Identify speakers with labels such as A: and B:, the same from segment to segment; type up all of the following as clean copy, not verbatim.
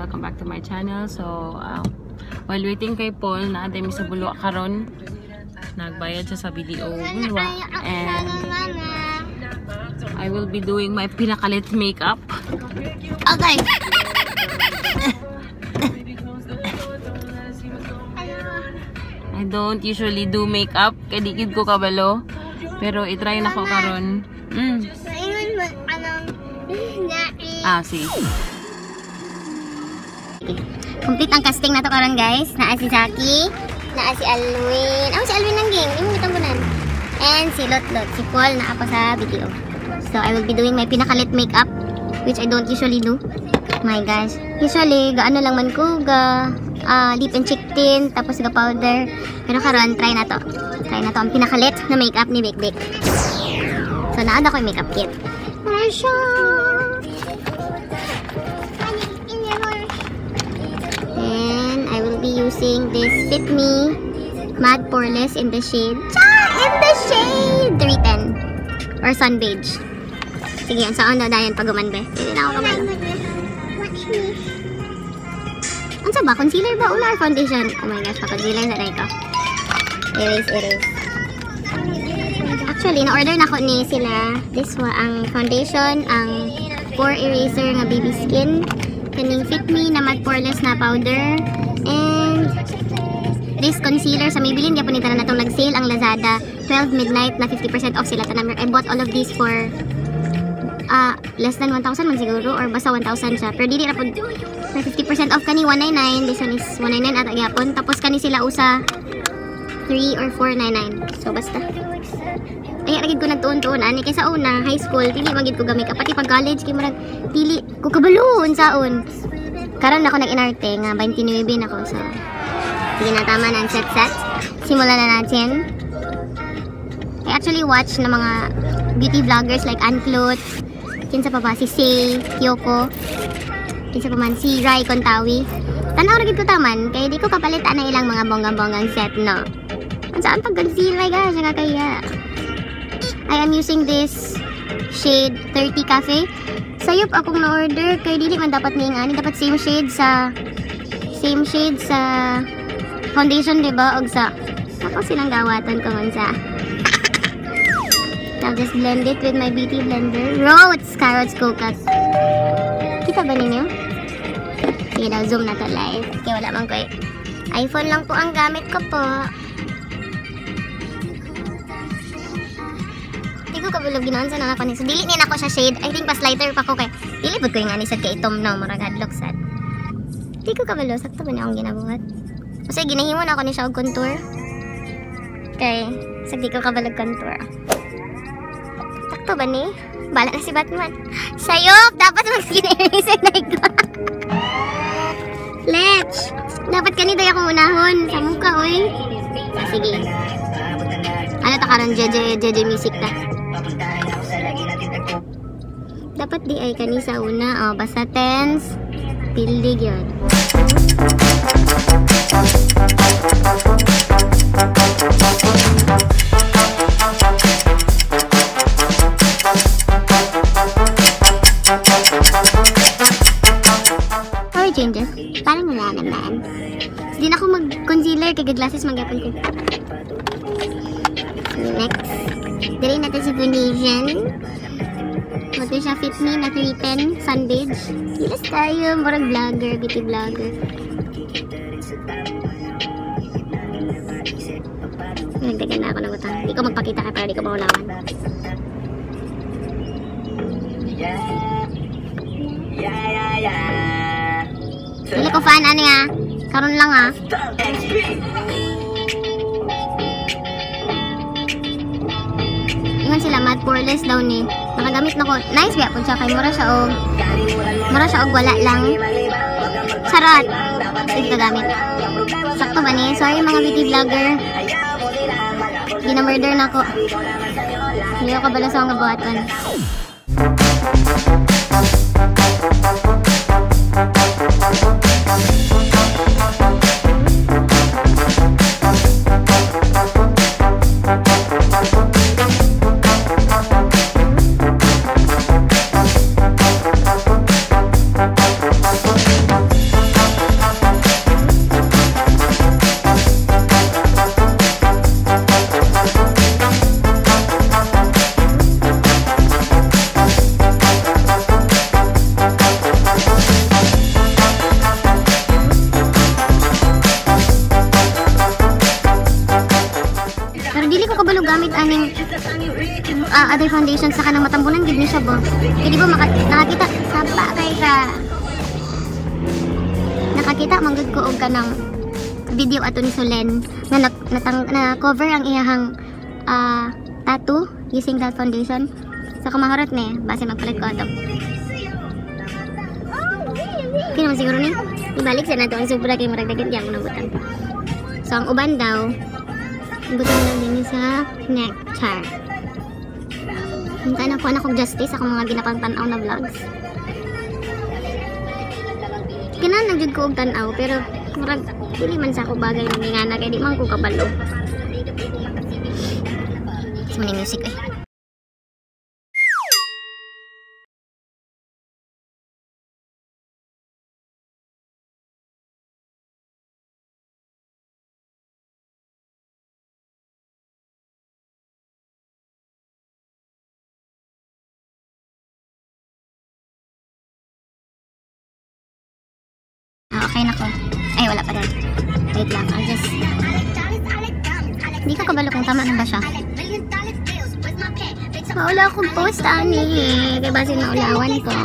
A: welcome back to my channel. So, while waiting kay Paul, naantay mi sa Bulwa karon. Nagbayad siya sa BDO Bulwa. And I will be doing my pinakalit makeup. Okay! I don't usually do makeup. Kaya di ko kabalo. Pero itry na ko karon. Sige.
B: Complete ang casting na to karon, guys. Naa si Saki, naa si Alwin. Si Alwin ng game. Yung gitambunan. And si Lotlot, si Paul naa pa sa video. So I will be doing my pinakalit makeup, which I don't usually do. My gosh. Usually gaano lang man ko ga lip and cheek tint, tapos ga powder. Pero karon try na to. Try na to ang pinakalit na makeup ni Bek Bek. So naada ko yung makeup kit. And I will be using this Fit Me Matte Poreless in the shade 310 or Sun Beige. Sige, saan na dayan pag gumanbe? Hindi na ako kamay. Watch me. Ano sa ba? Concealer ba? Ula or foundation? Oh my gosh, pa-concealer na ito. Erase. Actually, na-order na ko ni sila. This wa ang foundation, ang pore eraser nga baby skin, kaning Fit Me na matte poreless na powder, and this concealer sa Maybelline. Kaya po nito na itong nag-sale ang Lazada 12 midnight na 50% off sila. I bought all of these for less than 1,000 man siguro, or basta 1,000 siya. Pero dili na po na 50% off kani 199. This one is 199 at agapon. Tapos kani sila usa 3 or 499. So basta ay lagid ko nagtuon-tuon ani kay sa una high school dili magid ko gamit pati pag college kay murag dili ko kabalo unsaon. Karon ako nag-inarte nga 29 ako. So sige na, tama na ang set. Simulan na natin. I actually watch na mga beauty vloggers like Ann Clut, kinsa pa ba si Say, Yoko, kinsa pa man si Rai Contawi. Tanaw ra gid ko taman kay di ko kapalitan na ilang mga bonggang-bonggang set, no. Saan pag concealer guys, nakakaya. I am using this shade 30 Cafe. Sayop akong na-order kay dili man dapat ning ani, dapat same shade sa foundation, diba? Og sa ako silang gawatan ko man sa. I'll just blend it with my beauty blender. Roots Carrots Coconut. Kita ba ninyo? Sige daw, zoom na to live. Kaya wala man ko eh. iPhone lang po ang gamit ko po. Hindi ko kabulog ginoon sa nangako ni. So dili ni nako siya shade. I think pas lighter pa ko kay. Dili pud ko yung anisad kay itom no, murag hadlock sad. Hindi ko kabalo, sakto ba niya akong ginabuhat? Kasi ginahimo na ako ni siya og contour. Okay, sagdi ko kabalag contour. Sakto ba ni? Bala na si Batman. Sayop! Dapat mag-skin eraser na ito. Let's! Dapat kanito yung akong unahon. Sa mukha, oy. Sige. Ano ta karon? JJ music ta. Dapat di ay kani sa una. Basta tense. Pildig yun. Changes. Parang wala naman. Hindi na ako mag-concealer kaya glasses magyapon ko. Next. Dali natin sa foundation. Ito siya Fit Me na 310 Sun Beige. Yes tayo. Murag vlogger. Beauty vlogger. Nagdagan na ako ng utang. Hindi ko magpakita ka para di ko maulawan. Hindi ko fan ano ya. Karon lang ha. Ingon sila matte poreless daw ni. Nakagamit na ko. Nice ba po siya kay mura siya og wala lang. Charot. Hindi ko gamit. Sakto ba ni? Sorry mga beauty vlogger. Gina-murder na ko. Hindi ako kabalo sa mga buhaton. gamit aning other foundation sa kanang matambunan gid ni siya ba. Kaya di ba nakakita sapa kay ka. Nakakita manggod ko og kanang video ato ni Solen na cover ang iyahang tattoo using that foundation. So kumahurot ni base magpalit ko ato. Okay naman siguro ni ibalik sa nato ang sobra kay murag dagan gyud ang butang. So ang uban daw butang lang din sa nectar. Hintay na po na kong justice ako mga ginapantanaw na vlogs. Kinahanglan lang jud ko og tan-aw pero murag dili man sa ako bagay na ngana kay di man ko kabalo. So many music eh. Okay na ko. Ay, wala pa rin. Wait lang. I'll just... Hindi ko kabalo kung tama na ba siya. Maula akong post, ani. Kaya base na ulawan ko.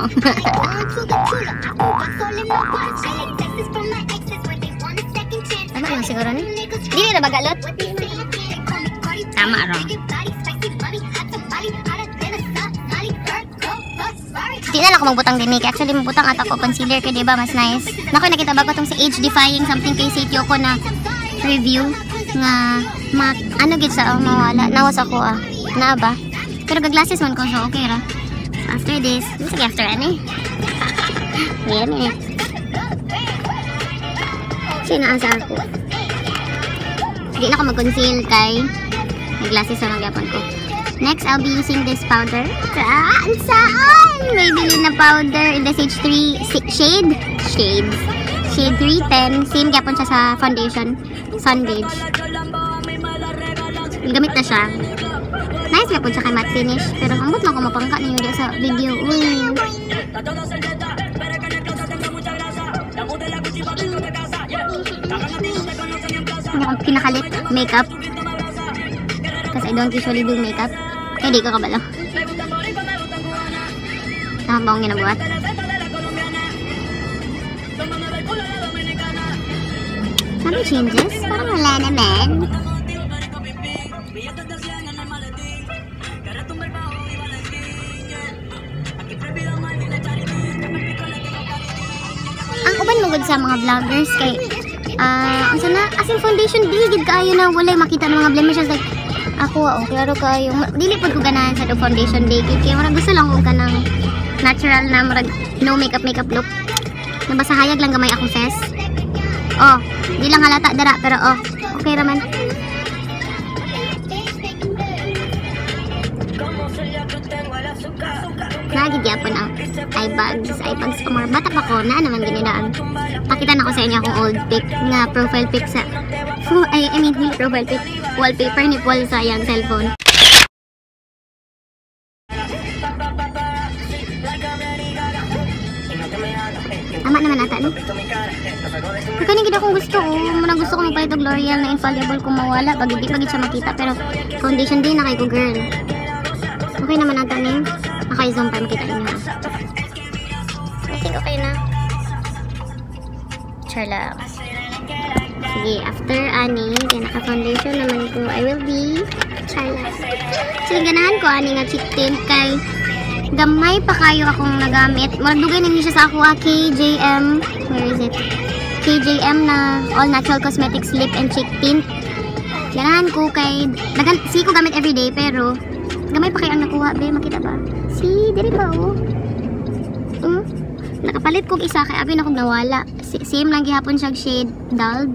B: Tama lang siguro ni. Hindi na bagalot. Tama ron. Di na lang ako magbutang din make. Actually, magbutang ata ko concealer kaya diba mas nice. Naku, nakita ba ko itong sa age defying something kay Sityo ko na review nga ano gid sa mawala. Nawas ako na ba? Pero gaglasses man ko so okay ra. So, after this, sige after ani. Wait a minute. Sinaasa ako. Di na ako mag-conceal kay glasses na nagyapon ko. Next, I'll be using this powder. Saan? May bili na powder in the Sage 3 shade 310. Same gyapon siya sa foundation. Sun Beige. Gamit na siya. Nice gyapon siya kay matte finish. Pero ambot lang ko mapangka ninyo dito sa video. Uy. Hindi akong pinakalit makeup. Because I don't usually do makeup. Kaya di ko kabalo. Tama ba akong ginabuhat? Some changes? Parang wala naman. Ang uban magod sa mga vloggers kay asa na? As in foundation digid kaayo na walay makita ng mga blemishes like ako klaro kayo dili pod ko ganahan sa foundation day kay murag gusto lang ko kanang natural na murag no makeup look na basta hayag lang gamay akong face di lang halata dara pero okay raman nagid yapon ang eye bags ko more bata pa ko na naman ginidaan pakita na ko sa inyo akong old pic nga profile pic sa I mean profile pic wallpaper ni Paul sa yung cellphone. Tama naman ata no? Kaya nagigid akong gusto munang gusto ko magpalit og L'Oreal na infallible kung mawala pag hindi pagit siya makita pero foundation din na kay ko girl. Okay naman ata ni naka-zoom para makita niyo. I think okay na. Char lang. Sige, after ani, kaya naka-foundation naman ko, I will be chala. Sige, ganahan ko ani nga cheek tint kay gamay pa kayo akong nagamit. Maragdugay na niyo siya sa ako KJM. Where is it? KJM na all natural cosmetics lip and cheek tint. Ganahan ko kay si ko gamit everyday pero gamay pa kayo ang nakuha, be, makita ba? Si, diri ba nakapalit kong isa kay abi na kong nawala. Same lang gihapon siya shade dulled.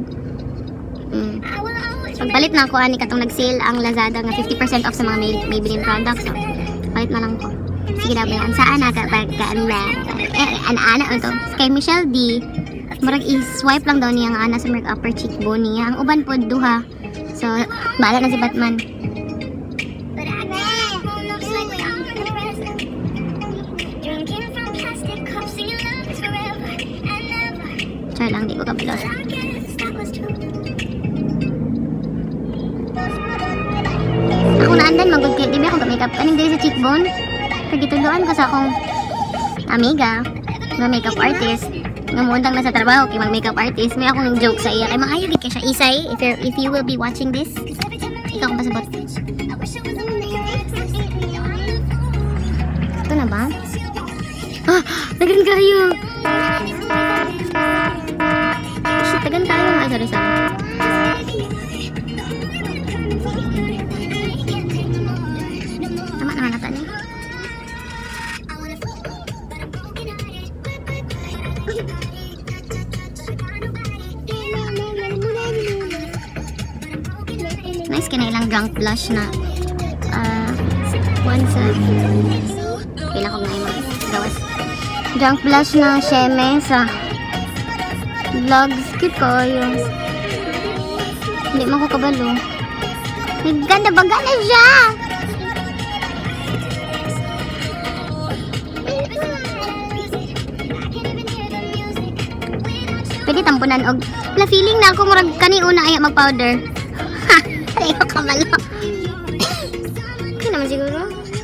B: Pagpalit na ako ani katong nag-sale ang Lazada nga 50% off sa mga Maybelline products. So, palit na lang ko. Sige na ba yan? Saan na ka? Ana ito. Kay Michelle D. Marag i-swipe lang daw niya nga ana sa merk upper cheekbone niya. Ang uban po duha. So, bahala na si Batman. Char lang, di ko kabalo. Ako Andan magod kay di ba ako makeup kaning diri sa cheekbone. Kay gituluan ko sa akong amiga, nga makeup artist. Nga muundang na sa trabaho kay mag-makeup artist. May akong joke sa iya. Kay maayo gid kay siya Isay. If you will be watching this, ikaw kung pasabot. Ito na ba? Ah! Tagan kayo! Shit, tagan tayo. Ay, sorry. Tama naman nata niya. Nice ka na ilang drunk blush na one set. Pila ko nga yung gawas. Drunk blush na Sheme sa vlogs. Cute ko yung hindi mo ko kabalo. Ganda ba? Ganda siya! Pwede tampunan og la feeling na ako murag kani una ay mag-powder. Ha! Ayaw kabalo. Okay naman siguro.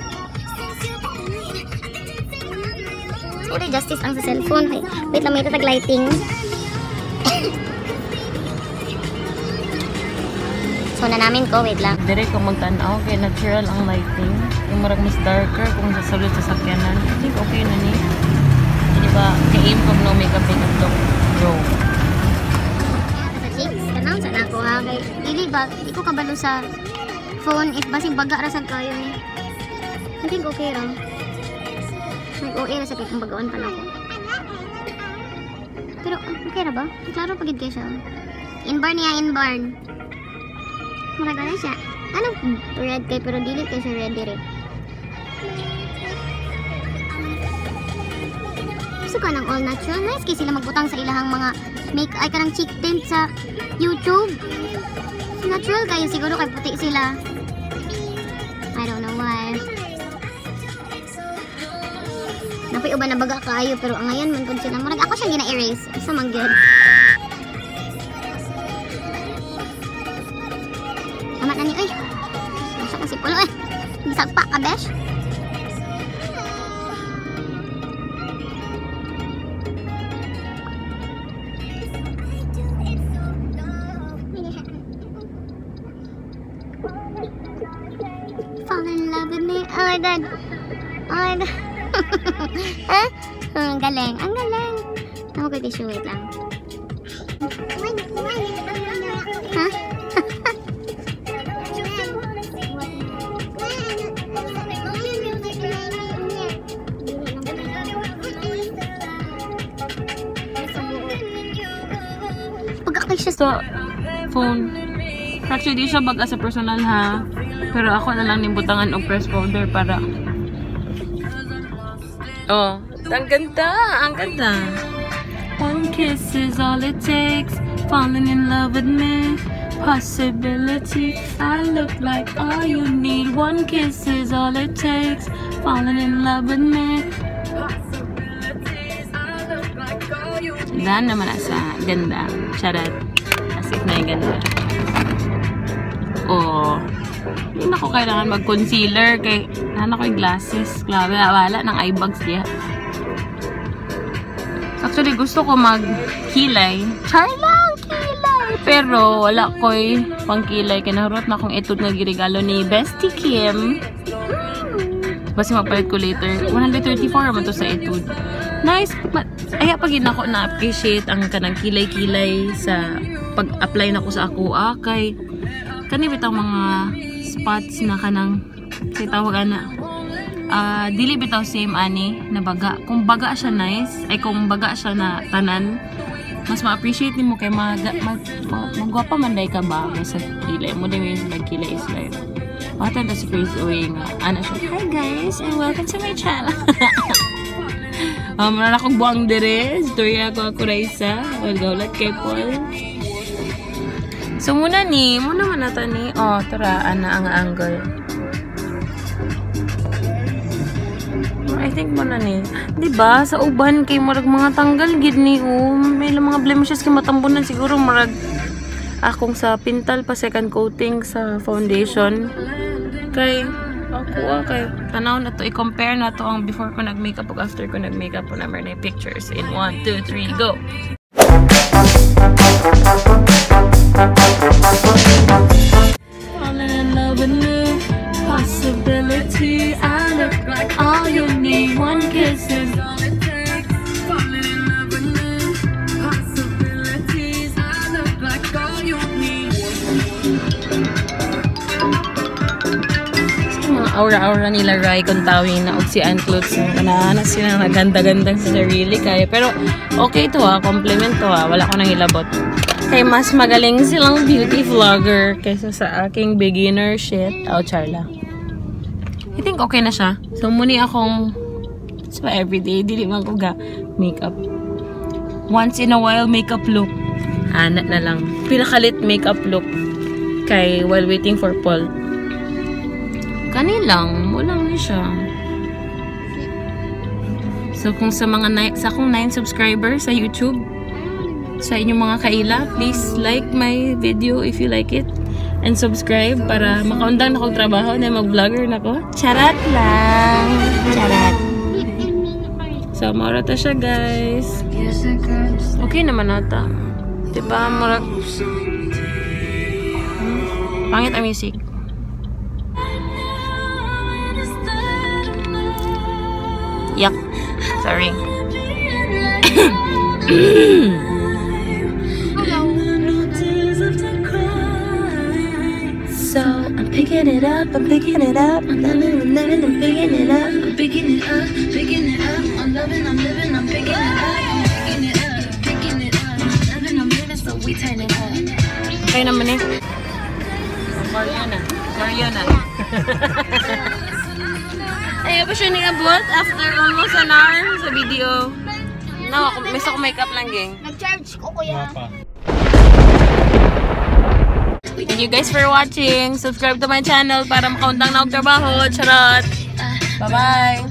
B: Sorry, justice ang sa cellphone. Wait lang, may tatag lighting. So na namin ko, wait lang.
A: Dire ko magtanaw kay natural ang lighting. Yung marag mas darker kung sa sulod sa sakyanan. I think okay na ni. Di ba, kay-aim kong no makeup to go.
B: Sa cheeks, tanaw sa nako ha. Kay, dili ba, di ko kabalo sa phone if basing baga rasag kayo ni. I think okay lang. Nag-OA na sa kung bagawan pa na ako. Pero okay na ba? Klaro pagid kayo siya. Inborn niya, inborn. Maraga na siya. Anong red kayo pero dili kayo siya red dire. Gusto ka ng all natural. Nice kayo sila magbutang sa ilahang mga make ay kanang cheek tint sa YouTube. Natural kayo siguro kay puti sila. I don't know why. Napoy uban na baga kayo pero ang ngayon man pud sila murag ako siya gina-erase sa manggod. Tama na ni oy. Masa kasi pulo eh. Bisagpa ka besh. Fall in love with me. Oh my god. Oh my god. Ha? Ang galing. Ang galing. Ako ko tissue. Wait lang. Ha? Pag-akay siya
A: sa phone. Actually, di siya baga sa personal ha. Pero ako na lang nimbutangan og press powder para oh, ang ganda, ang ganda. One kiss is all it takes. Falling in love with me. Possibility. I look like all you need. One kiss is all it takes. Falling in love with me. Dahan naman na sa ganda. Charot. As if na yung ganda. Oh. Hindi na ko kailangan mag-concealer kay nahan ako yung glasses. Grabe, wala ng eye bags diya. Actually, gusto ko mag-kilay. Char lang, kilay! Pero, wala ko'y pang-kilay. Kinahurot na akong etude nga giregalo ni Bestie Kim. Basta magpalit ko later. 134 naman to sa etude. Nice! Ay, pagin ako na-appreciate ang kanang kilay-kilay sa pag-apply na ko sa ako. Kay kanibit ang mga spots na kanang say tawag na dili bitaw same ani na baga. Kung baga siya nice ay kung baga siya na tanan mas ma-appreciate nimo kay magwapa man day ka ba sa kilay mo din yung nagkilay is like watan ta si Chris Owe nga ana siya hi guys and welcome to my channel. Mara akong buang dire storya ko ako Raisa wala kay Paul. So muna man nata ni. Oh, tara ana ang angle. I think muna ni. 'Di ba sa uban kay murag mga tanggal gid ni may mga blemishes kay matambunan siguro murag akong sa pintal pa second coating sa foundation. Kay ako kay tanaw na to, i-compare na to ang before ko nag-makeup ug after ko nag-makeup po number na pictures in 1, 2, 3, go! Falling in love with new possibility. I look like all you need. One kiss is all it takes. Falling in love with new possibilities. I look like all you need. Mga aura-aura nila Rai kung tawin na og si Aunt Lutz na sila naganda-ganda sa sarili kaya pero okay to compliment to wala ko nang ilabot kay mas magaling silang beauty vlogger kaysa sa aking beginner shit charla I think okay na siya so muni akong so everyday dili man ko ga makeup once in a while makeup look hanat na lang pinakalit makeup look kay while waiting for Paul kanilang, walang na siya. So, kung sa mga sa akong 9 subscribers sa YouTube, sa inyong mga kaila, please like my video if you like it. And subscribe para makaundang na akong trabaho na mag-vlogger na ko. Charat lang! Charat! So, maurata siya, guys. Okay naman nata. Diba, marat... Pangit ang music. Yuck. Sorry. So I'm picking it up, I'm picking it up, I'm loving, I'm living, I'm picking it up, I'm picking it up, picking it up, I'm loving, I'm living, I'm picking it up, I'm picking it up, picking it up, loving, I'm living, so we turn it up. Kaya naman eh. Mariana. Mariana. Ayaw pa siya ni-abot after almost an hour sa video. No, miss ako makeup lang, gang.
B: Nag-charge ko, kuya.
A: Thank you guys for watching. Subscribe to my channel para makaundang na og trabaho. Charot! Bye-bye!